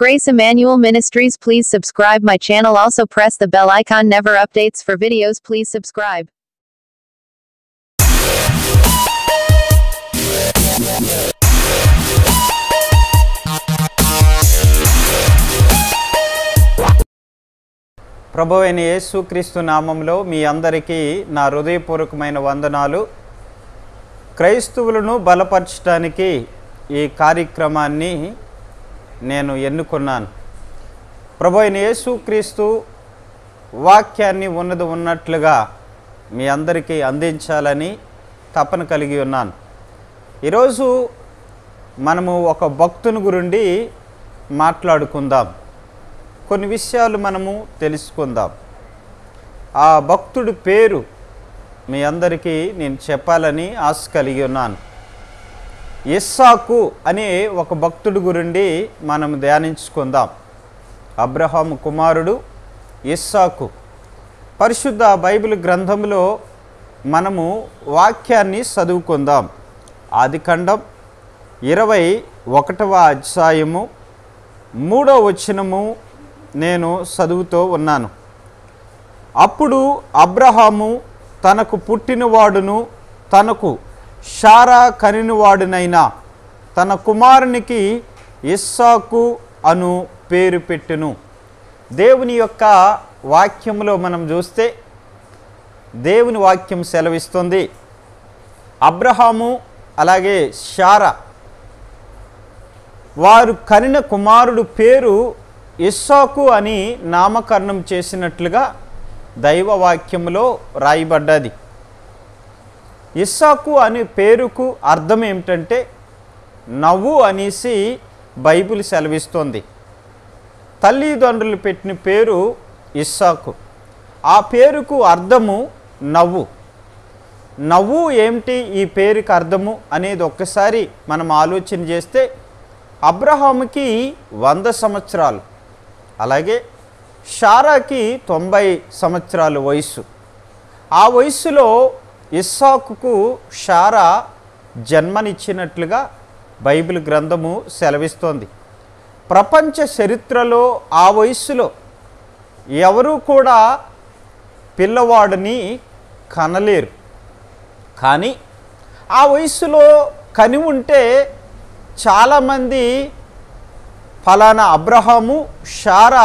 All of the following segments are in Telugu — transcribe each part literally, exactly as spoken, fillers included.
Grace Emmanuel Ministries. Please subscribe my channel. Also press the bell icon. Never updates for videos. Please subscribe. ప్రభువైన యేసుక్రీస్తు నామములో మీ అందరికీ నా హృదయపూర్వకమైన వందనాలు. క్రైస్తవులను బలపరచడానికి ఈ కార్యక్రమాన్ని నేను ఎన్నుకున్నాను. ప్రభువైన యేసుక్రీస్తు వాక్యాన్ని ఉన్నది ఉన్నట్లుగా మీ అందరికీ అందించాలని తపన కలిగి ఉన్నాను. ఈరోజు మనము ఒక భక్తుని గురించి మాట్లాడుకుందాం. కొన్ని విషయాలు మనము తెలుసుకుందాం. ఆ భక్తుడి పేరు మీ అందరికీ నేను చెప్పాలని ఆశ కలిగి ఉన్నాను. ఇస్సాకు అనే ఒక భక్తుడి గురించి మనం ధ్యానించుకుందాం. అబ్రహాము కుమారుడు ఇస్సాకు. పరిశుద్ధ బైబిల్ గ్రంథంలో మనము వాక్యాన్ని చదువుకుందాం. ఆదికాండం ఇరవై ఒకటవ అధ్యాయము మూడవ వచనము నేను చదువుతూ ఉన్నాను. అప్పుడు అబ్రహాము తనకు పుట్టినవాడును తనకు శారా కనినవాడునైన తన కుమారునికి ఇస్సాకు అను పేరు పెట్టెను. దేవుని యొక్క వాక్యంలో మనం చూస్తే దేవుని వాక్యం సెలవిస్తుంది, అబ్రహాము అలాగే శారా వారు కనిన కుమారుడు పేరు ఇస్సాకు అని నామకరణం చేసినట్లుగా దైవవాక్యంలో రాయబడ్డది. ఇస్సాకు అనే పేరుకు అర్థం ఏమిటంటే నవ్వు అనేసి బైబిల్ సెలవిస్తుంది. తల్లిదండ్రులు పెట్టిన పేరు ఇస్సాకు. ఆ పేరుకు అర్థము నవ్వు. నవ్వు ఏమిటి, ఈ పేరుకి అర్థము అనేది ఒక్కసారి మనం ఆలోచన చేస్తే అబ్రహాముకి వంద సంవత్సరాలు, అలాగే శారాకి తొంభై సంవత్సరాల వయసు. ఆ వయసులో ఇస్సాకుకు శారా జన్మనిచ్చినట్లుగా బైబిల్ గ్రంథము సెలవిస్తోంది. ప్రపంచ చరిత్రలో ఆ వయసులో ఎవరూ కూడా పిల్లవాడిని కనలేరు. కానీ ఆ వయసులో కని ఉంటే చాలామంది ఫలానా అబ్రహాము శారా,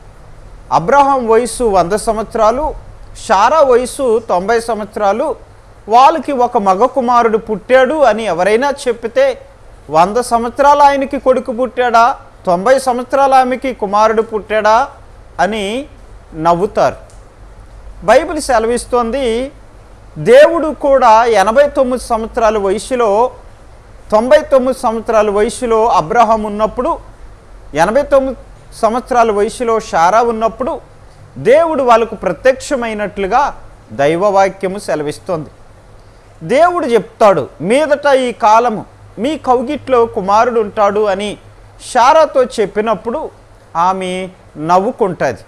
అబ్రహాం వయసు వంద సంవత్సరాలు, శారా వయసు తొంభై సంవత్సరాలు, వాళ్ళకి ఒక మగ కుమారుడు పుట్టాడు అని ఎవరైనా చెప్పితే వంద సంవత్సరాలు ఆయనకి కొడుకు పుట్టాడా, తొంభై సంవత్సరాలు ఆమెకి కుమారుడు పుట్టాడా అని నవ్వుతారు. బైబిల్ సెలవిస్తోంది, దేవుడు కూడా ఎనభై తొమ్మిది సంవత్సరాల వయసులో తొంభై తొమ్మిది సంవత్సరాల వయసులో అబ్రహాం ఉన్నప్పుడు, ఎనభై తొమ్మిది సంవత్సరాల వయసులో శారా ఉన్నప్పుడు దేవుడు వాళ్ళకు ప్రత్యక్షమైనట్లుగా దైవవాక్యము సెలవిస్తోంది. దేవుడు చెప్తాడు, మీదట ఈ కాలము మీ కౌగిట్లో కుమారుడు ఉంటాడు అని శారాతో చెప్పినప్పుడు ఆమె నవ్వుకుంటుంది.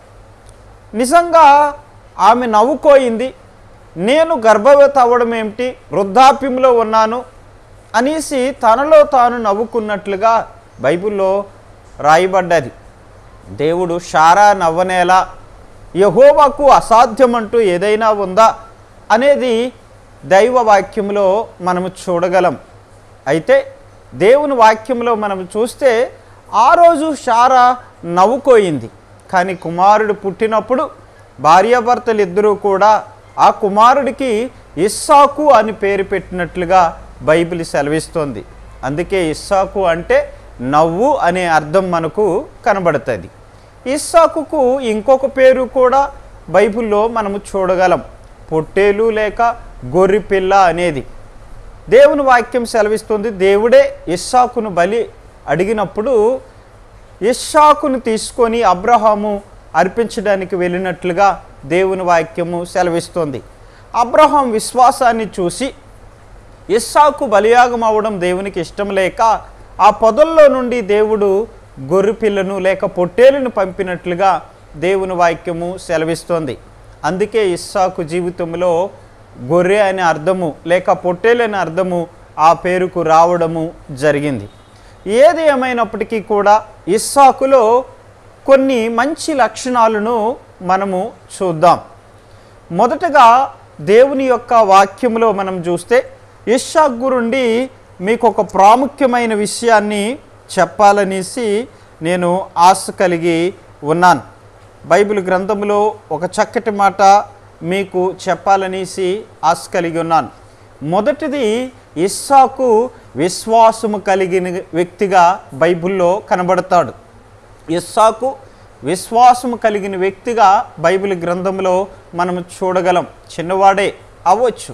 నిజంగా ఆమె నవ్వుకోయింది. నేను గర్భవతి అవ్వడం ఏమిటి, వృద్ధాప్యంలో ఉన్నాను అనేసి తనలో తాను నవ్వుకున్నట్లుగా బైబిల్లో రాయబడ్డది. దేవుడు శారా నవ్వనేలా, యెహోవాకు అసాధ్యమంటూ ఏదైనా ఉందా అనేది దైవ వాక్యంలో మనము చూడగలం. అయితే దేవుని వాక్యంలో మనం చూస్తే ఆ రోజు శారా నవ్వుకోయింది. కానీ కుమారుడు పుట్టినప్పుడు భార్యాభర్తలు ఇద్దరూ కూడా ఆ కుమారుడికి ఇస్సాకు అని పేరు పెట్టినట్లుగా బైబిల్ సెలవిస్తోంది. అందుకే ఇస్సాకు అంటే నవ్వు అనే అర్థం మనకు కనబడుతుంది. ఇస్సాకుకు ఇంకొక పేరు కూడా బైబిల్లో మనము చూడగలం, పొట్టేలు లేక గొర్రెపిల్ల అనేది. దేవుని వాక్యం సెలవిస్తుంది, దేవుడే ఇస్సాకును బలి అడిగినప్పుడు ఇస్సాకును తీసుకొని అబ్రహాము అర్పించడానికి వెళ్ళినట్లుగా దేవుని వాక్యము సెలవిస్తుంది. అబ్రహాం విశ్వాసాన్ని చూసి ఇస్సాకు బలియాగం అవ్వడం దేవునికి ఇష్టం లేక ఆ పొదల్లో నుండి దేవుడు గొర్రెపిల్లను లేక పొట్టేలును పంపినట్లుగా దేవుని వాక్యము సెలవిస్తోంది. అందుకే ఇస్సాకు జీవితంలో గొర్రె అనే అర్థము లేక పొట్టేలు అనే అర్థము ఆ పేరుకు రావడము జరిగింది. ఏది ఏమైనప్పటికీ కూడా ఇస్సాకులో కొన్ని మంచి లక్షణాలను మనము చూద్దాం. మొదటగా దేవుని యొక్క వాక్యంలో మనం చూస్తే ఇస్సాకు గురించి మీకు ఒక ప్రాముఖ్యమైన విషయాన్ని చెప్పాలనేసి నేను ఆశ కలిగి ఉన్నాను. బైబిల్ గ్రంథంలో ఒక చక్కటి మాట మీకు చెప్పాలనేసి ఆశ కలిగి ఉన్నాను. మొదటిది, ఇస్సాకు విశ్వాసము కలిగిన వ్యక్తిగా బైబిల్లో కనబడతాడు. ఇస్సాకు విశ్వాసము కలిగిన వ్యక్తిగా బైబిల్ గ్రంథంలో మనం చూడగలం. చిన్నవాడే అవ్వచ్చు.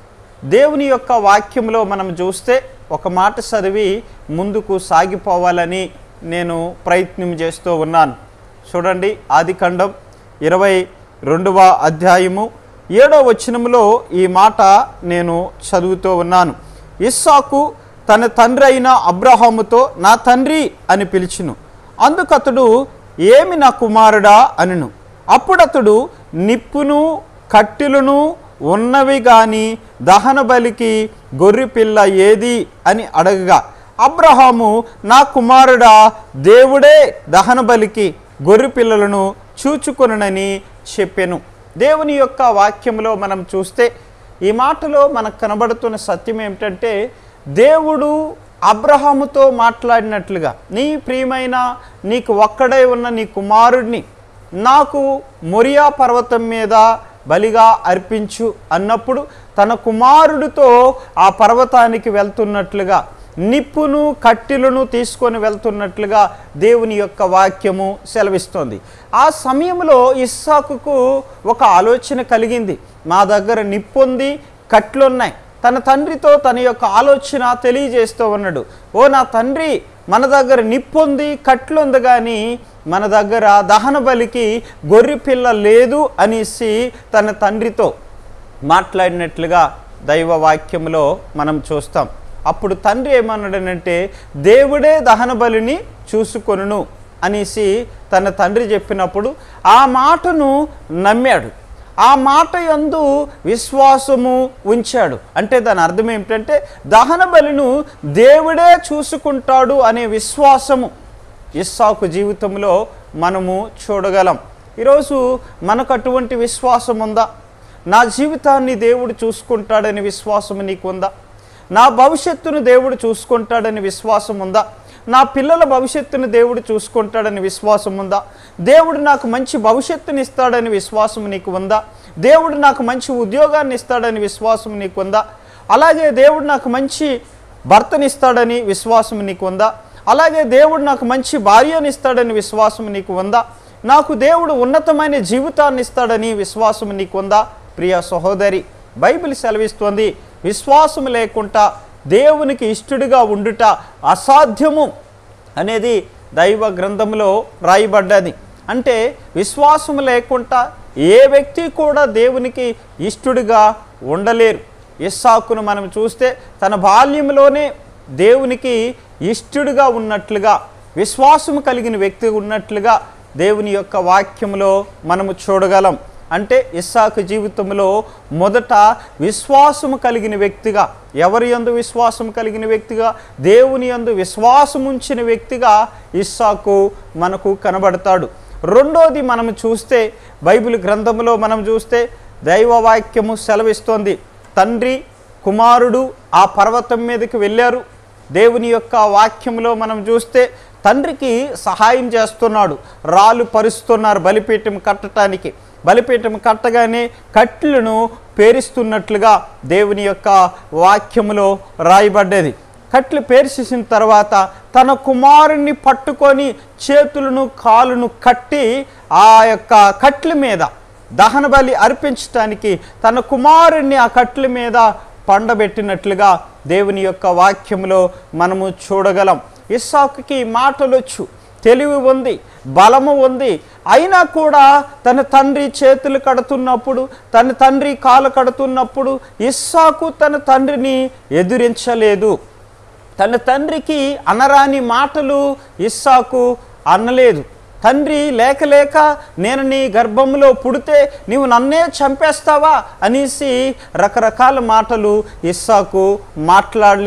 దేవుని యొక్క వాక్యంలో మనం చూస్తే ఒక మాట చదివి ముందుకు సాగిపోవాలని నేను ప్రయత్నం చేస్తూ ఉన్నాను. చూడండి, ఆదికాండం ఇరవై రెండవ అధ్యాయము ఏడవ వచనంలో ఈ మాట నేను చదువుతూ ఉన్నాను. ఇస్సాకు తన తండ్రి అయిన అబ్రహాముతో నా తండ్రి అని పిలిచును. అందుకతడు ఏమి నా కుమారుడా అనెను. అప్పుడతడు నిప్పును కట్టెలను ఉన్నవి గాని దహన బలికి గొర్రె పిల్ల ఏది అని అడగగా అబ్రహాము నా కుమారుడా, దేవుడే దహన బలికి గొర్రె పిల్లలను చూచుకొనునని చెప్పెను. దేవుని యొక్క వాక్యంలో మనం చూస్తే ఈ మాటలో మనకు కనబడుతున్న సత్యం ఏమిటంటే, దేవుడు అబ్రహాముతో మాట్లాడినట్లుగా నీ ప్రియమైన నీకు ఒక్కడై ఉన్న నీ కుమారుడిని నాకు మొరియా పర్వతం మీద బలిగా అర్పించు అన్నప్పుడు తన కుమారుడితో ఆ పర్వతానికి వెళ్తున్నట్లుగా నిప్పును కట్టెలను తీసుకొని వెళ్తున్నట్లుగా దేవుని యొక్క వాక్యము సెలవిస్తోంది. ఆ సమయంలో ఇస్సాకుకు ఒక ఆలోచన కలిగింది. మా దగ్గర నిప్పు ఉంది, కట్టెలున్నాయి. తన తండ్రితో తన యొక్క ఆలోచన తెలియజేస్తూ ఉన్నాడు. ఓ నా తండ్రి, మన దగ్గర నిప్పు ఉంది, కట్టెలుంది, కానీ మన దగ్గర దహన బలికి గొర్రె పిల్ల లేదు అనేసి తన తండ్రితో మాట్లాడినట్లుగా దైవ వాక్యంలో మనం చూస్తాం. అప్పుడు తండ్రి ఏమన్నాడనంటే, దేవుడే దహన బలిని చూసుకొనును అనేసి తన తండ్రి చెప్పినప్పుడు ఆ మాటను నమ్మాడు. ఆ మాట యందు విశ్వాసము ఉంచాడు. అంటే దాని అర్థం ఏమిటంటే, దహన బలిను దేవుడే చూసుకుంటాడు అనే విశ్వాసము ఇస్సాకు జీవితంలో మనము చూడగలం. ఈరోజు మనకు అటువంటి విశ్వాసం ఉందా? నా జీవితాన్ని దేవుడు చూసుకుంటాడని విశ్వాసం నీకు ఉందా? నా భవిష్యత్తును దేవుడు చూసుకుంటాడని విశ్వాసం ఉందా? నా పిల్లల భవిష్యత్తును దేవుడు చూసుకుంటాడని విశ్వాసం ఉందా? దేవుడు నాకు మంచి భవిష్యత్తుని ఇస్తాడని విశ్వాసం నీకు ఉందా? దేవుడు నాకు మంచి ఉద్యోగాన్ని ఇస్తాడని విశ్వాసం నీకు ఉందా? అలాగే దేవుడు నాకు మంచి భర్తని ఇస్తాడని విశ్వాసం నీకు ఉందా? అలాగే దేవుడు నాకు మంచి భార్యని ఇస్తాడని విశ్వాసం నీకు ఉందా? నాకు దేవుడు ఉన్నతమైన జీవితాన్ని ఇస్తాడని విశ్వాసం నీకు ఉందా? ప్రియ సహోదరి, బైబిల్ సెలవిస్తోంది, విశ్వాసం లేకుండా దేవునికి ఇష్టడుగా ఉండుట అసాధ్యము అనేది దైవ గ్రంథంలో రాయబడ్డది. అంటే విశ్వాసం లేకుండా ఏ వ్యక్తి కూడా దేవునికి ఇష్టడుగా ఉండలేరు. ఇస్సాకును మనం చూస్తే తన బాల్యంలోనే దేవునికి ఇష్టడుగా ఉన్నట్లుగా, విశ్వాసము కలిగిన వ్యక్తి ఉన్నట్లుగా దేవుని యొక్క వాక్యంలో మనము చూడగలం. అంటే ఇస్సాకు జీవితంలో మొదట విశ్వాసము కలిగిన వ్యక్తిగా, ఎవరి యందు విశ్వాసం కలిగిన వ్యక్తిగా? దేవుని యందు విశ్వాసం ఉంచిన వ్యక్తిగా ఇస్సాకు మనకు కనబడతాడు. రెండోది మనం చూస్తే బైబిల్ గ్రంథంలో మనం చూస్తే దైవవాక్యము సెలవిస్తోంది, తండ్రి కుమారుడు ఆ పర్వతం మీదకి వెళ్ళారు. దేవుని యొక్క వాక్యంలో మనం చూస్తే తండ్రికి సహాయం చేస్తున్నాడు, రాళ్ళు పరుస్తున్నారు బలిపీఠం కట్టడానికి. బలిపీఠం కట్టగానే కట్టెలను పేరుస్తున్నట్లుగా దేవుని యొక్క వాక్యములో రాయబడ్డది. కట్టెలు పేర్చేసిన తర్వాత తన కుమారుణ్ణి పట్టుకొని చేతులను కాలును కట్టి ఆ యొక్క కట్టెల మీద దహన బలి అర్పించటానికి తన కుమారుణ్ణి ఆ కట్టెల మీద పండబెట్టినట్లుగా దేవుని యొక్క వాక్యంలో మనము చూడగలం. ఇస్సాకుకి మాటలొచ్చు, తెలివి ఉంది, బలము ఉంది. అయినా కూడా తన తండ్రి చేతులు కడుతున్నప్పుడు, తన తండ్రి కాలు కడుతున్నప్పుడు ఇస్సాకు తన తండ్రిని ఎదురించలేదు. తన తండ్రికి అనరాని మాటలు ఇస్సాకు అనలేదు. తండ్రి లేక లేక నేను నీ గర్భంలో పుడితే నీవు నన్నే చంపేస్తావా అనేసి రకరకాల మాటలు ఇస్సాకు మాట్లాడలేదు.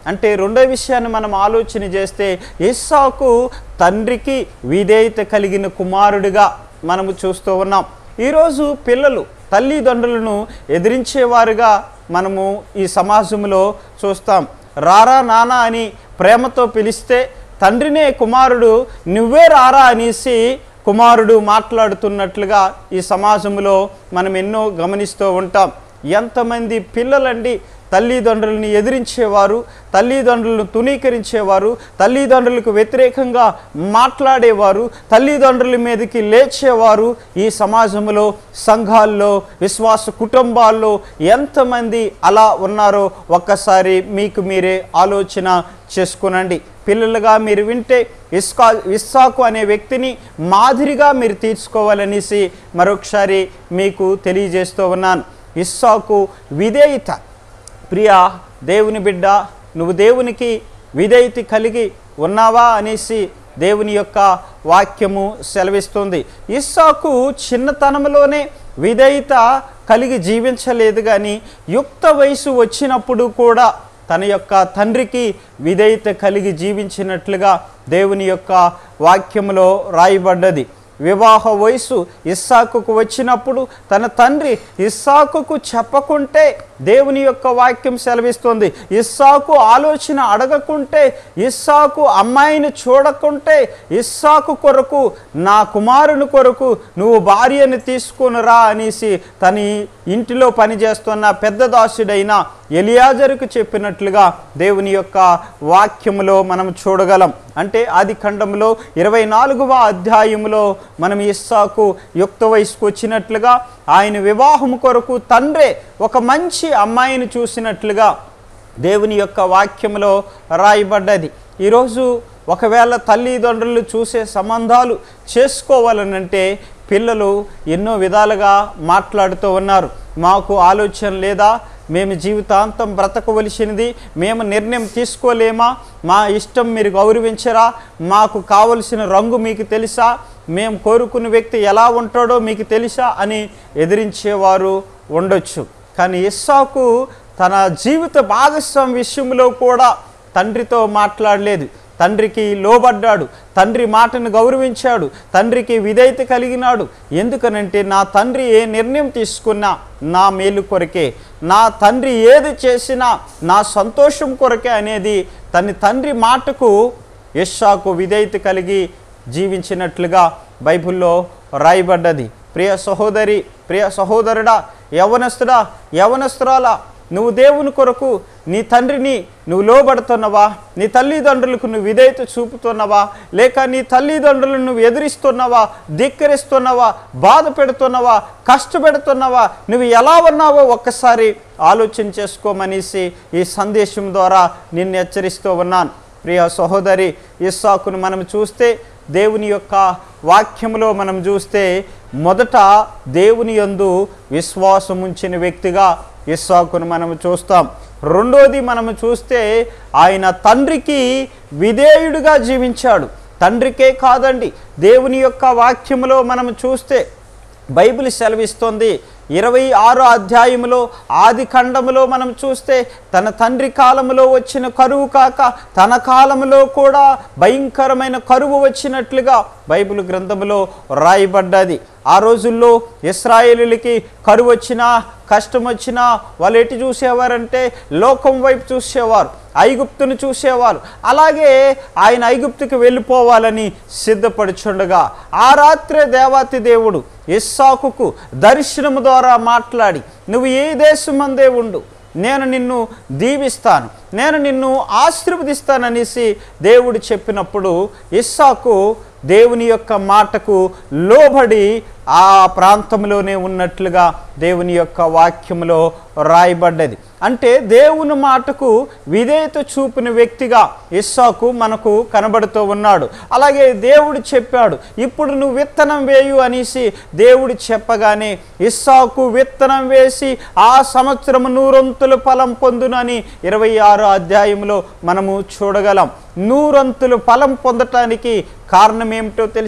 అంటే రెండో విషయాన్ని మనం ఆలోచన చేస్తే ఇస్సాకు తండ్రికి విధేయత కలిగిన కుమారుడిగా మనము చూస్తూ ఉన్నాం. ఈరోజు పిల్లలు తల్లిదండ్రులను ఎదిరించేవారుగా మనము ఈ సమాజంలో చూస్తాం. రారా నానా అని ప్రేమతో పిలిస్తే తండ్రినే కుమారుడు నువ్వే రారా అనేసి కుమారుడు మాట్లాడుతున్నట్లుగా ఈ సమాజంలో మనం ఎన్నో గమనిస్తూ ఉంటాం. ఎంతమంది పిల్లలండి తల్లిదండ్రులని ఎదిరించేవారు, తల్లిదండ్రులను తునీకరించేవారు, తల్లిదండ్రులకు వ్యతిరేకంగా మాట్లాడేవారు, తల్లిదండ్రుల మీదకి లేచేవారు ఈ సమాజంలో, సంఘాల్లో, విశ్వాస కుటుంబాల్లో ఎంతమంది అలా ఉన్నారో ఒక్కసారి మీకు మీరే ఆలోచన చేసుకునండి. పిల్లలుగా మీరు వింటే ఇస్కా ఇస్సాకు అనే వ్యక్తిని మాదిరిగా మీరు తీర్చుకోవాలనేసి మరొకసారి మీకు తెలియజేస్తూ ఉన్నాను. ఇస్సాకు విధేయత. ప్రియ దేవుని బిడ్డ, నువ్వు దేవునికి విధేయత కలిగి ఉన్నావా అనేసి దేవుని యొక్క వాక్యము సెలవిస్తుంది. ఇస్సాకు చిన్నతనంలోనే విధేయత కలిగి జీవించలేదు, కానీ యుక్త వయసు వచ్చినప్పుడు కూడా తన యొక్క తండ్రికి విధేయత కలిగి జీవించినట్లుగా దేవుని యొక్క వాక్యములో రాయబడ్డది. వివాహ వయసు ఇస్సాకుకు వచ్చినప్పుడు తన తండ్రి ఇస్సాకుకు చెప్పకుంటే దేవుని యొక్క వాక్యం సెలవిస్తుంది, ఇస్సాకు ఆలోచన అడగకుంటే, ఇస్సాకు అమ్మాయిని చూడకుంటే, ఇస్సాకు కొరకు నా కుమారుని కొరకు నువ్వు భార్యను తీసుకుని రా అనేసి తన ఇంటిలో పనిచేస్తున్న పెద్ద దాసుడైన ఎలియాజరుకు చెప్పినట్లుగా దేవుని యొక్క వాక్యములో మనం చూడగలం. అంటే ఆది ఖండంలో ఇరవై నాలుగవ అధ్యాయంలో మనం ఇస్సాకు యుక్త వయసుకు వచ్చినట్లుగా ఆయన వివాహం కొరకు తండ్రే ఒక మంచి అమ్మాయిని చూసినట్లుగా దేవుని యొక్క వాక్యంలో రాయబడ్డది. ఈరోజు ఒకవేళ తల్లిదండ్రులు చూసే సంబంధాలు చేసుకోవాలనంటే పిల్లలు ఎన్నో విధాలుగా మాట్లాడుతూ ఉన్నారు. మాకు ఆలోచన లేదా, మేము జీవితాంతం బ్రతకవలసినది, మేము నిర్ణయం తీసుకోలేమా, మా ఇష్టం మీరు గౌరవించరా, మాకు కావలసిన రంగు మీకు తెలుసా, మేము కోరుకున్న వ్యక్తి ఎలా ఉంటాడో మీకు తెలుసా అని ఎదిరించేవారు ఉండొచ్చు. కానీ ఇస్సాకు తన జీవిత భాగస్వామి విషయంలో కూడా తండ్రితో మాట్లాడలేదు. తండ్రికి లోబడ్డాడు, తండ్రి మాటను గౌరవించాడు, తండ్రికి విధేయత కలిగినాడు. ఎందుకనంటే నా తండ్రి ఏ నిర్ణయం తీసుకున్నా నా మేలు కొరకే, నా తండ్రి ఏది చేసినా నా సంతోషం కొరకే అనేది తన తండ్రి మాటకు ఇస్సాకు విధేయత కలిగి జీవించినట్లుగా బైబిల్లో రాయబడ్డది. ప్రియ సహోదరి, ప్రియ సహోదరుడా, యవనస్తుడా, యవనస్తురాలా, నువ్వు దేవుని కొరకు నీ తండ్రిని నువ్వు లోబడుతున్నావా, నీ తల్లిదండ్రులకు నువ్వు విధేయత చూపుతున్నావా, లేక నీ తల్లిదండ్రులను నువ్వు ఎదిరిస్తున్నావా, ధిక్కరిస్తున్నావా, బాధ పెడుతున్నావా, కష్టపెడుతున్నావా, నువ్వు ఎలా ఉన్నావో ఒక్కసారి ఆలోచన చేసుకోమనేసి ఈ సందేశం ద్వారా నిన్ను హెచ్చరిస్తూ ఉన్నాను. ప్రియ సహోదరి, ఇస్సాకును మనం చూస్తే దేవుని యొక్క వాక్యంలో మనం చూస్తే మొదట దేవుని యందు విశ్వాసం ఉంచిన వ్యక్తిగా ఇస్సాకును మనం చూస్తాం. రెండోది మనము చూస్తే ఆయన తండ్రికి విధేయుడిగా జీవించాడు. తండ్రికే కాదండి, దేవుని యొక్క వాక్యములో మనం చూస్తే బైబిల్ సెలవిస్తుంది, ఇరవై ఆరో అధ్యాయంలో ఆది ఖండములో మనం చూస్తే తన తండ్రి కాలంలో వచ్చిన కరువు కాక తన కాలంలో కూడా భయంకరమైన కరువు వచ్చినట్లుగా బైబిల్ గ్రంథములో రాయబడ్డది. ఆ రోజుల్లో ఇశ్రాయేలీయులకి కరువు వచ్చినా కష్టం వచ్చినా వాళ్ళు ఎటు చూసేవారంటే లోకం వైపు చూసేవారు, ఐగుప్తును చూసేవారు. అలాగే ఆయన ఐగుప్తుకి వెళ్ళిపోవాలని సిద్ధపడుచుండగా ఆ రాత్రే దేవాతి దేవుడు ఇస్సాకుకు దర్శనము ద్వారా మాట్లాడి, నువ్వు ఏ దేశమందే ఉండు, నేను నిన్ను దీవిస్తాను, నేను నిన్ను ఆశీర్వదిస్తాననేసి దేవుడు చెప్పినప్పుడు ఇస్సాకు దేవుని యొక్క మాటకు లోబడి ఆ ప్రాంతంలోనే ఉన్నట్లుగా దేవుని యొక్క వాక్యములో రాయబడ్డది. అంటే దేవుని మాటకు విధేయత చూపిన వ్యక్తిగా ఇస్సాకు మనకు కనబడుతూ ఉన్నాడు. అలాగే దేవుడు చెప్పాడు, ఇప్పుడు నువ్వు విత్తనం వేయు అనేసి దేవుడు చెప్పగానే ఇస్సాకు విత్తనం వేసి ఆ సంవత్సరం నూరంతుల ఫలం పొందునని ఇరవై ఆరో అధ్యాయంలో మనము చూడగలం. నూరంతులు ఫలం పొందటానికి కారణం ఏమిటో తెలుసా?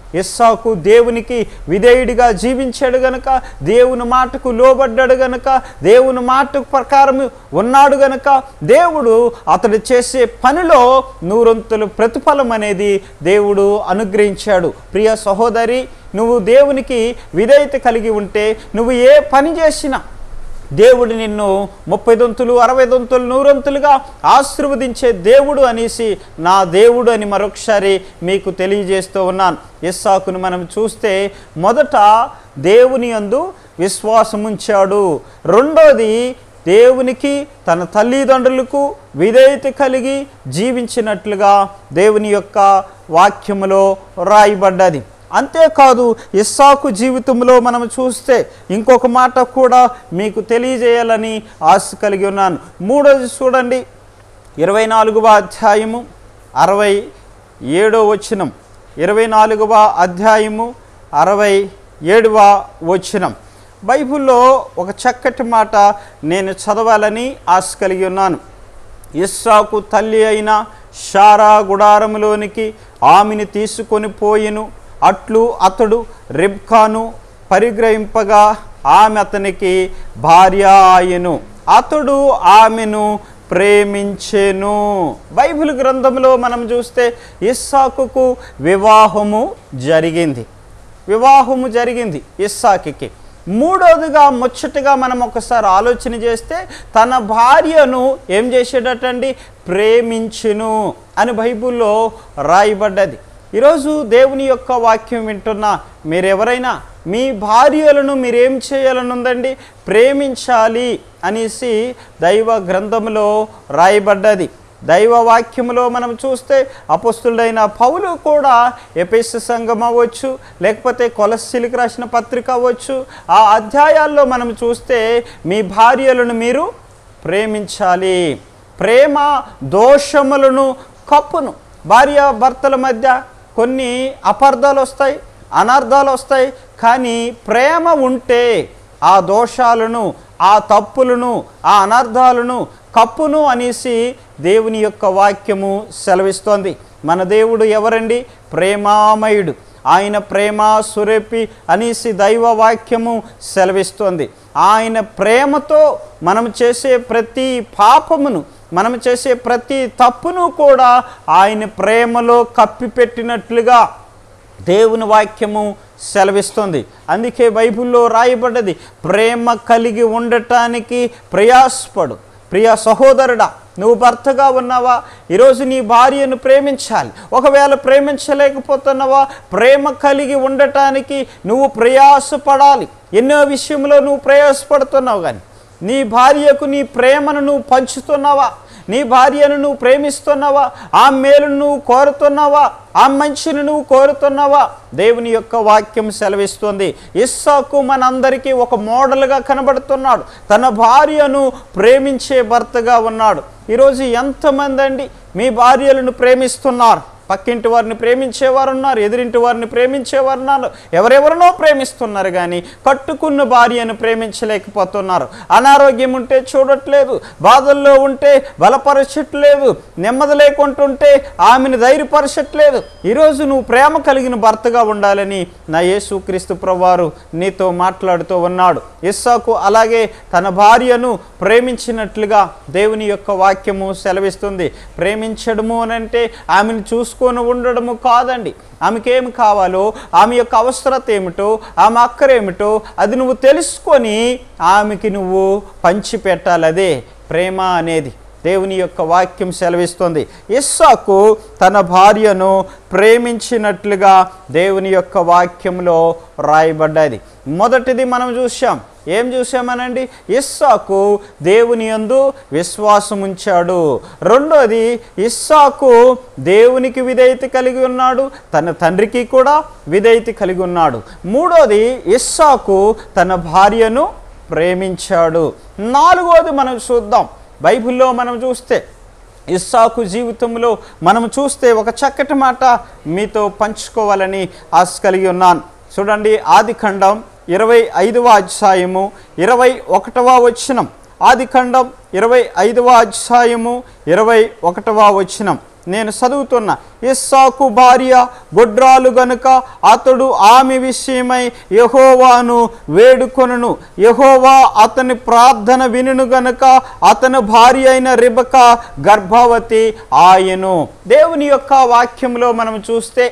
ఇస్సాకు దేవునికి విధేయుడిగా జీవించాడు గనుక, దేవుని మాటకు లోబడ్డాడు గనుక, దేవుని మాట ప్రకారం ఉన్నాడు గనుక దేవుడు అతడు చేసే పనిలో నూరొంతులు ప్రతిఫలం అనేది దేవుడు అనుగ్రహించాడు. ప్రియ సహోదరి, నువ్వు దేవునికి విధేయత కలిగి ఉంటే నువ్వు ఏ పని చేసినా దేవుడు నిన్ను ముప్పై దొంతులు అరవై దొంతులు నూరొంతులుగా ఆశీర్వదించే దేవుడు అనేసి నా దేవుడు అని మరొకసారి మీకు తెలియజేస్తూ ఉన్నాను. ఇస్సాకును మనం చూస్తే మొదట దేవుని యందు విశ్వాసం ఉంచాడు. రెండోది దేవునికి తన తల్లిదండ్రులకు విధేయత కలిగి జీవించినట్లుగా దేవుని యొక్క వాక్యములో రాయబడ్డది. అంతేకాదు ఇస్సాకు జీవితంలో మనం చూస్తే ఇంకొక మాట కూడా మీకు తెలియజేయాలని ఆశ కలిగి ఉన్నాను. మూడోది చూడండి, ఇరవై నాలుగవ అధ్యాయము అరవై ఏడవ వచనం. ఇరవై నాలుగవ అధ్యాయము అరవై ఏడవ వచనం. బైబిల్లో ఒక చక్కటి మాట నేను చదవాలని ఆశ కలిగి ఉన్నాను. ఇస్సాకు తల్లి అయిన శారా గుడారములోనికి ఆమెను తీసుకొని పోయెను. అట్లు అతడు రిబ్కాను పరిగ్రహింపగా ఆమె అతనికి భార్య ఆయెను. అతడు ఆమెను ప్రేమించెను. బైబిల్ గ్రంథంలో మనం చూస్తే ఇస్సాకుకు వివాహము జరిగింది. వివాహము జరిగింది ఇస్సాకుకి. మూడోదిగా ముచ్చటగా మనం ఒకసారి ఆలోచన చేస్తే తన భార్యను ఏం చేసేటట్టండి, ప్రేమించును అని బైబిల్లో రాయబడ్డది. ఈరోజు దేవుని యొక్క వాక్యం వింటున్న మీరెవరైనా మీ భార్యలను మీరేం చేయాలనుందండి, ప్రేమించాలి అనేసి దైవ గ్రంథంలో రాయబడ్డది. దైవ వాక్యములో మనం చూస్తే అపొస్తలుడైన పౌలు కూడా ఎఫెసు సంఘం అవ్వచ్చు, లేకపోతే కొలస్సీలకు రాసిన పత్రిక అవ్వచ్చు, ఆ అధ్యాయాల్లో మనం చూస్తే మీ భార్యలను మీరు ప్రేమించాలి. ప్రేమ దోషములను కప్పును. భార్య భర్తల మధ్య కొన్ని అపార్థాలు వస్తాయి, అనర్థాలు వస్తాయి. కానీ ప్రేమ ఉంటే ఆ దోషాలను, ఆ తప్పులను, ఆ అనర్థాలను కప్పును అనేసి దేవుని యొక్క వాక్యము సెలవిస్తోంది. మన దేవుడు ఎవరండి? ప్రేమామయుడు. ఆయన ప్రేమ సురేపి అనేసి దైవ వాక్యము సెలవిస్తోంది. ఆయన ప్రేమతో మనం చేసే ప్రతి పాపమును, మనం చేసే ప్రతి తప్పును కూడా ఆయన ప్రేమలో కప్పిపెట్టినట్లుగా దేవుని వాక్యము సెలవిస్తుంది. అందుకే బైబిల్లో రాయబడ్డది, ప్రేమ కలిగి ఉండటానికి ప్రయాసపడు. ప్రియ సహోదరుడా, నువ్వు భర్తగా ఉన్నావా? ఈరోజు నీ భార్యను ప్రేమించాలి. ఒకవేళ ప్రేమించలేకపోతున్నావా? ప్రేమ కలిగి ఉండటానికి నువ్వు ప్రయాసపడాలి. ఎన్నో విషయంలో నువ్వు ప్రయాసపడుతున్నావు, కానీ నీ భార్యకు నీ ప్రేమను నువ్వు పంచుతున్నావా? నీ భార్యను నువ్వు ప్రేమిస్తున్నావా? ఆ మేలును నువ్వు కోరుతున్నావా? ఆ మంచిని నువ్వు కోరుతున్నావా? దేవుని యొక్క వాక్యం సెలవిస్తుంది. ఇస్సాకు మనందరికీ ఒక మోడల్గా కనబడుతున్నాడు. తన భార్యను ప్రేమించే భర్తగా ఉన్నాడు. ఈరోజు ఎంతమంది అండి మీ భార్యలను ప్రేమిస్తున్నారు? పక్కింటి వారిని ప్రేమించేవారు ఉన్నారు, ఎదురింటి వారిని ప్రేమించేవారు ఉన్నారు, ఎవరెవరినో ప్రేమిస్తున్నారు, కానీ కట్టుకున్న భార్యను ప్రేమించలేకపోతున్నారు. అనారోగ్యం ఉంటే చూడట్లేదు, బాధల్లో ఉంటే బలపరచట్లేదు, నెమ్మది లేకుంటుంటే ఆమెను ధైర్యపరచట్లేదు. ఈరోజు నువ్వు ప్రేమ కలిగిన భర్తగా ఉండాలని నా యేసుక్రీస్తు ప్రభువారు నీతో మాట్లాడుతూ ఉన్నాడు. ఇస్సాకు అలాగే తన భార్యను ప్రేమించినట్లుగా దేవుని యొక్క వాక్యము సెలవిస్తుంది. ప్రేమించడము అనంటే ఆమెను చూసుకు ఉండడము కాదండి. ఆమెకేమి కావాలో, ఆమె యొక్క అవసరత ఏమిటో, ఆమె అక్కరేమిటో అది నువ్వు తెలుసుకొని ఆమెకి నువ్వు పంచిపెట్టాలి. అదే ప్రేమ అనేది దేవుని యొక్క వాక్యం సెలవిస్తుంది. ఇస్సాకు తన భార్యను ప్రేమించినట్లుగా దేవుని యొక్క వాక్యంలో రాయబడ్డది. మొదటిది మనం చూసాం. ఏం చూసామనండి? ఇస్సాకు దేవుని యందు విశ్వాసం ఉంచాడు. రెండోది, ఇస్సాకు దేవునికి విధేయత కలిగి ఉన్నాడు, తన తండ్రికి కూడా విధేయత కలిగి ఉన్నాడు. మూడోది, ఇస్సాకు తన భార్యను ప్రేమించాడు. నాలుగోది మనం చూద్దాం. బైబిల్లో మనం చూస్తే ఇస్సాకు జీవితంలో మనం చూస్తే ఒక చక్కటి మాట మీతో పంచుకోవాలని ఆశ కలిగి ఉన్నాను. చూడండి, ఆదికాండం ఇరవై ఐదవ అధ్యాయము ఇరవై ఒకటవ వచనం. ఆదికాండం ఇరవై ఐదవ అధ్యాయము ఇరవై ఒకటవ వచనం. నేను చదువుతున్నా. ఇస్సాకు భార్య గొడ్రాలు గనుక అతడు ఆమె విషయమై యెహోవాను వేడుకొనును. యెహోవా అతని ప్రార్థన వినును గనుక అతని భార్య అయిన రిబకా గర్భవతి ఆయను. దేవుని యొక్క వాక్యంలో మనం చూస్తే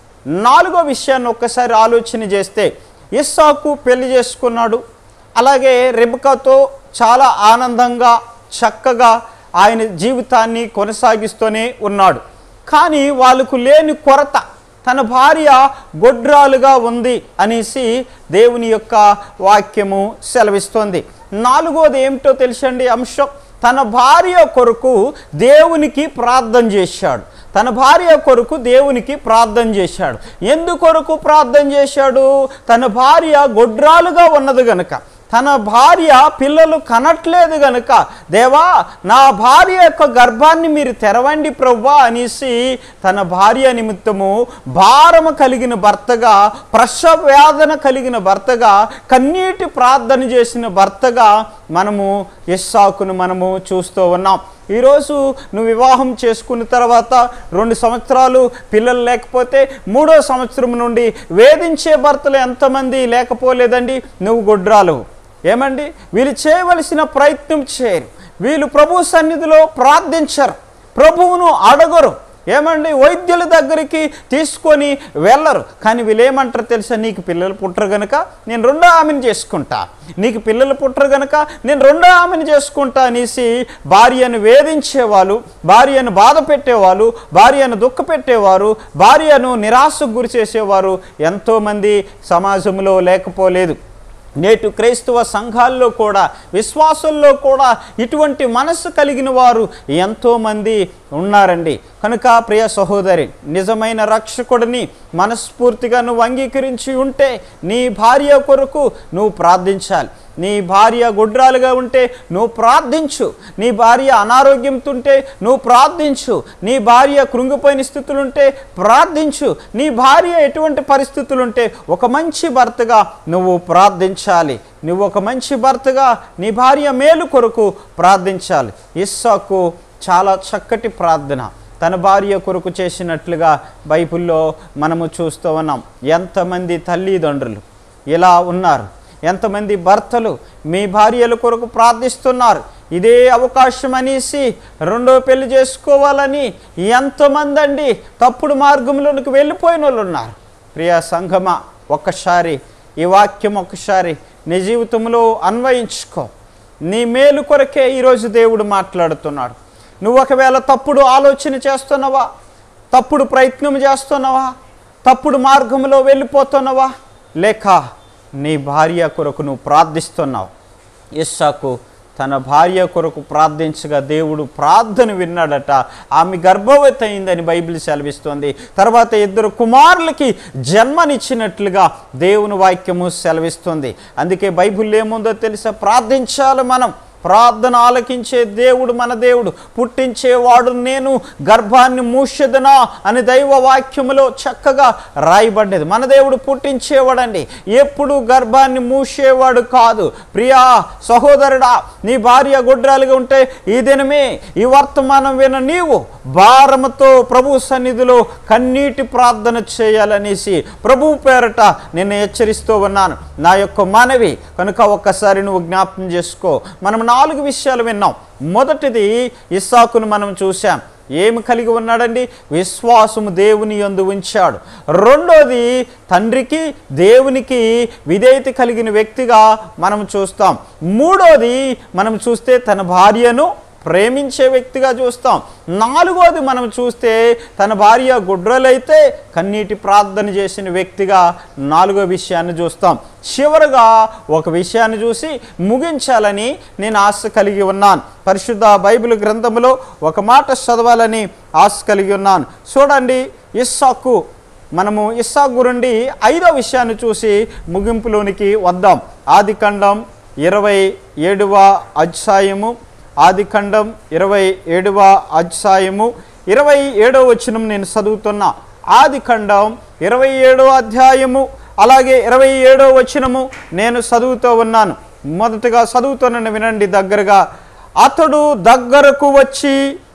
నాలుగో విషయాన్ని ఒక్కసారి ఆలోచన చేస్తే, ఇస్సాకు పెళ్లి చేసుకున్నాడు. అలాగే రిబకాతో చాలా ఆనందంగా చక్కగా ఆయన జీవితాన్ని కొనసాగిస్తూనే ఉన్నాడు. కానీ వాళ్ళకు లేని కొరత, తన భార్య గొడ్రాలుగా ఉంది అనేసి దేవుని యొక్క వాక్యము సెలవిస్తోంది. నాలుగోది ఏమిటో తెలుసండి అంశం, తన భార్య కొరకు దేవునికి ప్రార్థన చేశాడు. తన భార్య కొరకు దేవునికి ప్రార్థన చేశాడు. ఎందుకొరకు ప్రార్థన చేశాడు? తన భార్య గొడ్రాలుగా ఉన్నది గనుక, తన భార్య పిల్లలు కనట్లేదు గనుక, దేవా నా భార్య యొక్క గర్భాన్ని మీరు తెరవండి ప్రభువా అనేసి తన భార్య నిమిత్తము భారము కలిగిన భర్తగా, ప్రసవ వేదన కలిగిన భర్తగా, కన్నీటి ప్రార్థన చేసిన భర్తగా మనము ఇస్సాకును మనము చూస్తూ ఉన్నాం. ఈరోజు నువ్వు వివాహం చేసుకున్న తర్వాత రెండు సంవత్సరాలు పిల్లలు లేకపోతే మూడో సంవత్సరం నుండి వేధించే భర్తలు ఎంతమంది లేకపోలేదండి? నువ్వు గొడ్రాలు. ఏమండి, వీళ్ళు చేయవలసిన ప్రయత్నం చేయరు, వీళ్ళు ప్రభు సన్నిధిలో ప్రార్థించరు, ప్రభువును అడగరు. ఏమండి, వైద్యుల దగ్గరికి తీసుకొని వెళ్ళరు. కానీ వీళ్ళు ఏమంటారు తెలుసా? నీకు పిల్లలు పుట్టరు గనుక నేను రెండో ఆమెను చేసుకుంటా, నీకు పిల్లలు పుట్టరు గనుక నేను రెండో ఆమెను చేసుకుంటా అనేసి భార్యను వేధించేవాళ్ళు, భార్యను బాధ పెట్టేవాళ్ళు, భార్యను దుఃఖ పెట్టేవారు, భార్యను నిరాశకు గురి చేసేవారు ఎంతోమంది సమాజంలో లేకపోలేదు. నేటి క్రైస్తవ సంఘాల్లో కూడా, విశ్వాసుల్లో కూడా ఇటువంటి మనసు కలిగిన వారు ఎంతోమంది ఉన్నారండి. కనుక ప్రియ సహోదరి, నిజమైన రక్షకుడిని మనస్ఫూర్తిగా నువ్వు అంగీకరించి ఉంటే నీ భార్య కొరకు నువ్వు ప్రార్థించాలి. నీ భార్య గొడ్రాలుగా ఉంటే నువ్వు ప్రార్థించు, నీ భార్య అనారోగ్యంతో ఉంటే నువ్వు ప్రార్థించు, నీ భార్య కృంగిపోయిన స్థితులుంటే ప్రార్థించు, నీ భార్య ఎటువంటి పరిస్థితులుంటే ఒక మంచి భర్తగా నువ్వు ప్రార్థించాలి. నువ్వు ఒక మంచి భర్తగా నీ భార్య మేలు కొరకు ప్రార్థించాలి. ఇస్సాకు చాలా చక్కటి ప్రార్థన తన భార్య కొరకు చేసినట్లుగా బైబిల్లో మనము చూస్తూ ఉన్నాం. ఎంతమంది తల్లిదండ్రులు ఇలా ఉన్నారు, ఎంతమంది భర్తలు మీ భార్యల కొరకు ప్రార్థిస్తున్నారు. ఇదే అవకాశం అనేసి రెండో పెళ్లి చేసుకోవాలని ఎంతమంది అండి తప్పుడు మార్గంలోనికి వెళ్ళిపోయిన వాళ్ళు ఉన్నారు. ప్రియ సంఘమా, ఒక్కసారి ఈ వాక్యం ఒక్కసారి నీ జీవితంలో అన్వయించుకో. నీ మేలు కొరకే ఈరోజు దేవుడు మాట్లాడుతున్నాడు. నువ్వు ఒకవేళ తప్పుడు ఆలోచన చేస్తున్నావా, తప్పుడు ప్రయత్నం చేస్తున్నావా, తప్పుడు మార్గంలో వెళ్ళిపోతున్నావా, లేక నీ భార్య కొరకు నువ్వు ప్రార్థిస్తున్నావు. ఇస్సాకు తన భార్య కొరకు ప్రార్థించగా దేవుడు ప్రార్థన విన్నాడట. ఆమె గర్భవతి అయిందని బైబిల్ సెలవిస్తోంది. తర్వాత ఇద్దరు కుమారులకి జన్మనిచ్చినట్లుగా దేవుని వాక్యము సెలవిస్తుంది. అందుకే బైబిల్ ఏముందో తెలుసా? ప్రార్థించాలి మనం. ప్రార్థన ఆలకించే దేవుడు మన దేవుడు, పుట్టించేవాడు నేను, గర్భాన్ని మూషెదనా అని దైవ వాక్యములో చక్కగా రాయబడ్డది. మన దేవుడు పుట్టించేవాడండి, ఎప్పుడు గర్భాన్ని మూసేవాడు కాదు. ప్రియా సహోదరుడా, నీ భార్య గొడ్రాలుగా ఉంటే ఈ దినమే ఈ వర్తమానం విన నీవు భారముతో ప్రభు సన్నిధిలో కన్నీటి ప్రార్థన చేయాలనేసి ప్రభు పేరట నిన్ను హెచ్చరిస్తూ ఉన్నాను. నా యొక్క మనవి కనుక ఒక్కసారి నువ్వు జ్ఞాపకం చేసుకో. మనం నాలుగు విషయాలు విన్నాం. మొదటిది, ఇస్సాకును మనం చూసాం. ఏమి కలిగి ఉన్నాడండి? విశ్వాసము దేవుని యందు ఉంచాడు. రెండోది, తండ్రికి దేవునికి విధేయత కలిగిన వ్యక్తిగా మనం చూస్తాం. మూడోది మనం చూస్తే తన భార్యను ప్రేమించే వ్యక్తిగా చూస్తాం. నాలుగోది మనం చూస్తే తన భార్య గొడ్రలైతే కన్నీటి ప్రార్థన చేసిన వ్యక్తిగా నాలుగో విషయాన్ని చూస్తాం. చివరగా ఒక విషయాన్ని చూసి ముగించాలని నేను ఆశ కలిగి ఉన్నాను. పరిశుద్ధ బైబిల్ గ్రంథంలో ఒక మాట చదవాలని ఆశ కలిగి ఉన్నాను. చూడండి, ఇస్సాకు మనము ఇస్సాకు గురించి ఐదో విషయాన్ని చూసి ముగింపులోనికి వద్దాం. ఆదికాండం ఇరవై ఏడవ అధ్యాయము ఆదికాండం ఇరవై ఏడవ అధ్యాయము ఇరవై ఏడవ వచనం నేను చదువుతున్నా. ఆదికాండం ఇరవై ఏడవ అధ్యాయము అలాగే ఇరవై ఏడవ వచనము నేను చదువుతూ ఉన్నాను. మొదటగా చదువుతున్నాను, వినండి దగ్గరగా. అతడు దగ్గరకు వచ్చి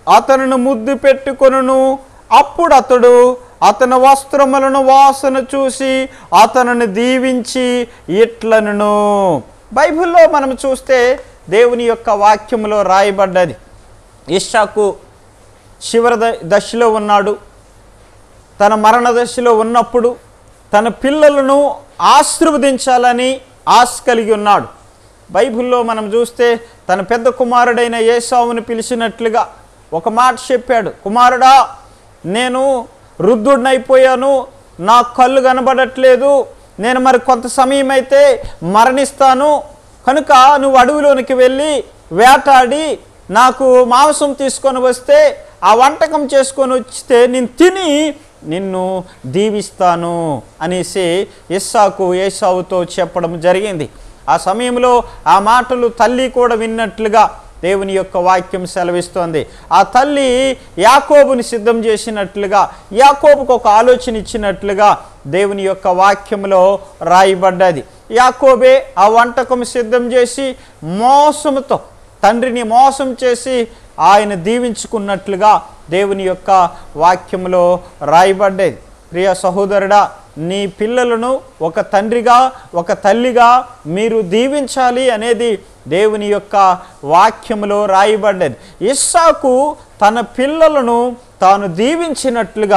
అతనిని ముద్దు పెట్టుకొనును. అప్పుడు అతడు అతని వస్త్రములను వాసన చూసి అతనిని దీవించి ఇట్లనును. బైబిల్లో మనం చూస్తే దేవుని యొక్క వాక్యములో రాయబడ్డది. ఇస్సాకు చివరి దశలో ఉన్నాడు. తన మరణ దశలో ఉన్నప్పుడు తన పిల్లలను ఆశీర్వదించాలని ఆశ కలిగి ఉన్నాడు. బైబిల్లో మనం చూస్తే తన పెద్ద కుమారుడైన ఏసావుని పిలిచినట్లుగా ఒక మాట చెప్పాడు, కుమారుడా, నేను వృద్ధుడినైపోయాను, నా కళ్ళు కనబడట్లేదు, నేను మరి కొంత సమయం అయితే మరణిస్తాను, కనుక నువ్వు అడవిలోనికి వెళ్ళి వేటాడి నాకు మాంసం తీసుకొని వస్తే ఆ వంటకం చేసుకొని వస్తే నేను తిని నిన్ను దీవిస్తాను అనేసి ఇస్సాకు ఏసావుతో చెప్పడం జరిగింది. ఆ సమయంలో ఆ మాటలు తల్లి కూడా విన్నట్లుగా దేవుని యొక్క వాక్యం సెలవిస్తోంది. ఆ తల్లి యాకోబుని సిద్ధం చేసినట్లుగా, యాకోబుకు ఒక ఆలోచన ఇచ్చినట్లుగా దేవుని యొక్క వాక్యంలో రాయబడ్డది. యాకోబే ఆ వంటకం సిద్ధం చేసి మోసముతో తండ్రిని మోసం చేసి ఆయన దీవించుకున్నట్లుగా దేవుని యొక్క వాక్యంలో రాయబడ్డది. ప్రియ సహోదరుడా, నీ పిల్లలను ఒక తండ్రిగా ఒక తల్లిగా మీరు దీవించాలి అనేది దేవుని యొక్క వాక్యములో రాయబడ్డది. ఇస్సాకు తన పిల్లలను తాను దీవించినట్లుగా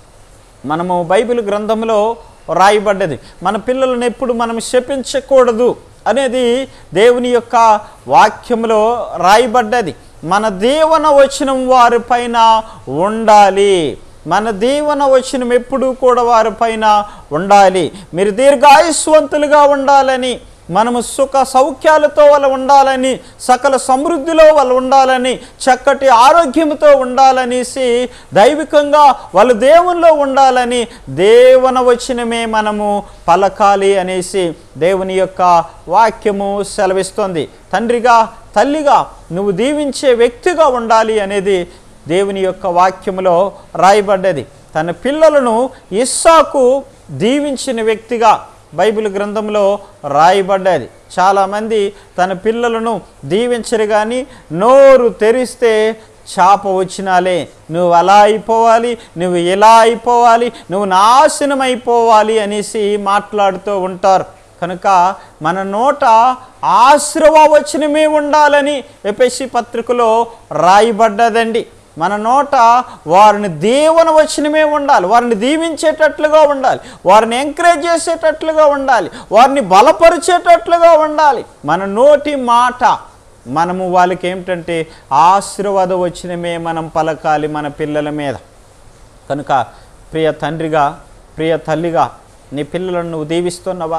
మనము బైబిల్ గ్రంథంలో రాయబడ్డది. మన పిల్లలను ఎప్పుడు మనం శపించకూడదు అనేది దేవుని యొక్క వాక్యములో రాయబడ్డది. మన దీవెన వచనం వారి పైన ఉండాలి. మన దీవెన వచనం ఎప్పుడూ కూడా వారి పైన ఉండాలి. మీరు దీర్ఘాయుష్వంతులుగా ఉండాలని, మనము సుఖ సౌఖ్యాలతో వాళ్ళు ఉండాలని, సకల సమృద్ధిలో వాళ్ళు ఉండాలని, చక్కటి ఆరోగ్యంతో ఉండాలనేసి, దైవికంగా వాళ్ళు దేవునిలో ఉండాలని దేవుని వచనమే మనము పలకాలి అనేసి దేవుని యొక్క వాక్యము సెలవిస్తుంది. తండ్రిగా తల్లిగా నువ్వు దీవించే వ్యక్తిగా ఉండాలి అనేది దేవుని యొక్క వాక్యములో రాయబడ్డది. తన పిల్లలను ఇస్సాకు దీవించిన వ్యక్తిగా బైబిల్ గ్రంథంలో రాయబడ్డది. చాలామంది తన పిల్లలను దీవించరు, కానీ నోరు తెరిస్తే చాప వచ్చినాలే, నువ్వు అలా అయిపోవాలి, నువ్వు ఇలా అయిపోవాలి, నువ్వు నాశనం అయిపోవాలి అనేసి మాట్లాడుతూ ఉంటారు. కనుక మన నోట ఆశీర్వచనమే ఉండాలని ఎఫెసీ పత్రికలో రాయబడ్డదండి. మన నోట వారిని దీవెన వచనమే ఉండాలి, వారిని దీవించేటట్లుగా ఉండాలి, వారిని ఎంకరేజ్ చేసేటట్లుగా ఉండాలి, వారిని బలపరిచేటట్లుగా ఉండాలి. మన నోటి మాట మనము వాళ్ళకి ఏమిటంటే ఆశీర్వాద వచనమే మనం పలకాలి మన పిల్లల మీద. కనుక ప్రియ తండ్రిగా ప్రియ తల్లిగా నీ పిల్లలను నువ్వు దీవిస్తున్నావా?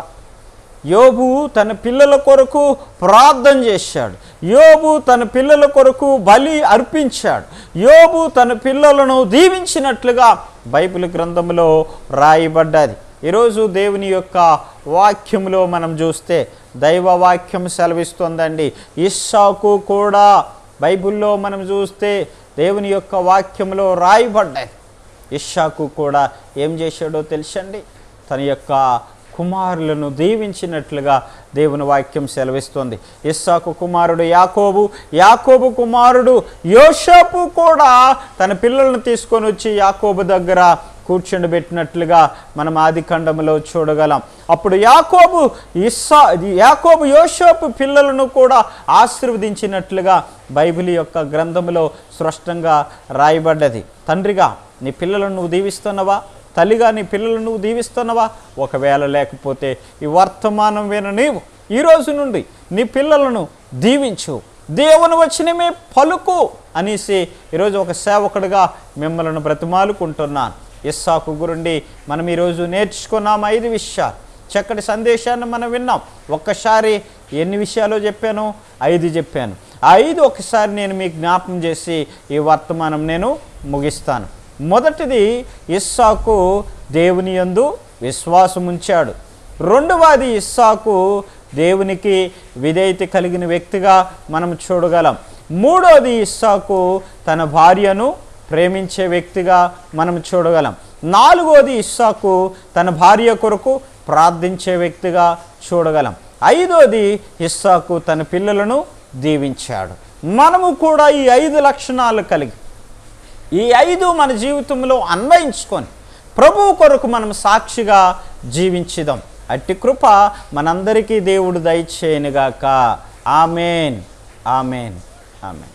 యోబు తన పిల్లల కొరకు ప్రార్థన చేశాడు. యోబు తన పిల్లల కొరకు బలి అర్పించాడు. యోబు తన పిల్లలను దీవించినట్లుగా బైబిల్ గ్రంథంలో రాయబడ్డది. ఈరోజు దేవుని యొక్క వాక్యంలో మనం చూస్తే దైవ వాక్యం సెలవిస్తుందండి. ఇస్సాకు కూడా బైబిల్లో మనం చూస్తే దేవుని యొక్క వాక్యంలో రాయబడ్డది. ఇస్సాకు కూడా ఏం చేశాడో తెలుసండి, తన యొక్క కుమారులను దీవించినట్లుగా దేవుని వాక్యం సెలవిస్తుంది. ఇస్సాకు కుమారుడు యాకోబు, యాకోబు కుమారుడు యోసేపు కూడా తన పిల్లలను తీసుకొని వచ్చి యాకోబు దగ్గర కూర్చుండబెట్టినట్లుగా మనం ఆది ఖండంలో చూడగలం. అప్పుడు యాకోబు ఇస్సా యాకోబు యోసేపు పిల్లలను కూడా ఆశీర్వదించినట్లుగా బైబిల్ యొక్క గ్రంథంలో స్పష్టంగా రాయబడ్డది. తండ్రిగా నీ పిల్లలను నువ్వు దీవిస్తున్నావా? తల్లిగా నీ పిల్లలను నువ్వు దీవిస్తున్నావా? ఒకవేళ లేకపోతే ఈ వర్తమానం విన నీవు ఈరోజు నుండి నీ పిల్లలను దీవించు, దేవుని వచనమే పలుకు అనేసి ఈరోజు ఒక సేవకుడిగా మిమ్మల్ని బ్రతిమాలుకుంటున్నాను. ఇస్సాకు గురించి మనం ఈరోజు నేర్చుకున్నాం ఐదు విషయాలు. చక్కటి సందేశాన్ని మనం విన్నాం. ఒక్కసారి ఎన్ని విషయాలు చెప్పాను? ఐదు చెప్పాను. ఆ ఐదు ఒకసారి నేను మీకు జ్ఞాపకం చేసి ఈ వర్తమానం నేను ముగిస్తాను. మొదటిది, ఇస్సాకు దేవుని యందు విశ్వాసం ఉంచాడు. రెండవది, ఇస్సాకు దేవునికి విధేయత కలిగిన వ్యక్తిగా మనం చూడగలం. మూడోది, ఇస్సాకు తన భార్యను ప్రేమించే వ్యక్తిగా మనం చూడగలం. నాలుగోది, ఇస్సాకు తన భార్య కొరకు ప్రార్థించే వ్యక్తిగా చూడగలం. ఐదోది, ఇస్సాకు తన పిల్లలను దీవించాడు. మనము కూడా ఈ ఐదు లక్షణాలు కలిగి ఈ ఐదు మన జీవితంలో అన్వయించుకొని ప్రభువు కొరకు మనం సాక్షిగా జీవించుదాం. అట్టి కృప మనందరికీ దేవుడు దయచేయనుగాక. Amen, amen, amen.